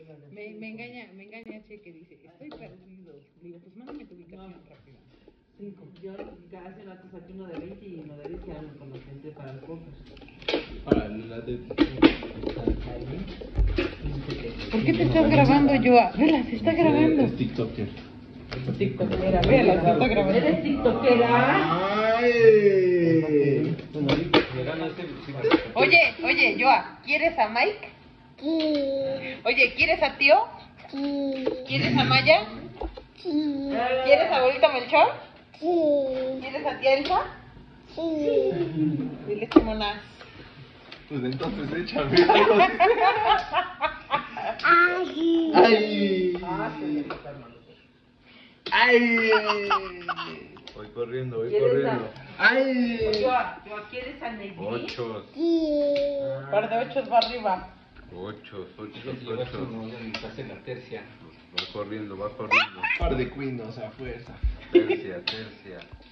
Me engaña Che que dice, estoy perdido. Le digo, pues mándame tu ubicación rápida. 5. Yo hace rato saqué uno de 20 y uno de 10 ya me conocen para el póker. Para la de... ¿Por qué te estás grabando, Joa? Vela, se está grabando. Es TikToker. TikTokera, vela, se está grabando. ¿Eres tiktokera? ¡Ay! Oye, Joa, ¿quieres a Mike? Oye, ¿quieres a tío? ¿Quieres a Maya? ¿Quieres a abuelito Melchor? ¿Quieres a tía Elsa? Dile chimonas. Pues entonces échame. ¡Ay! ¡Ay! Voy corriendo, voy corriendo. ¡Ay! Joa, ¿quieres a Negri? 8. Par de 8 va arriba. 8. Hace la tercia. Va corriendo, va corriendo. Par de cuinos a fuerza. Tercia.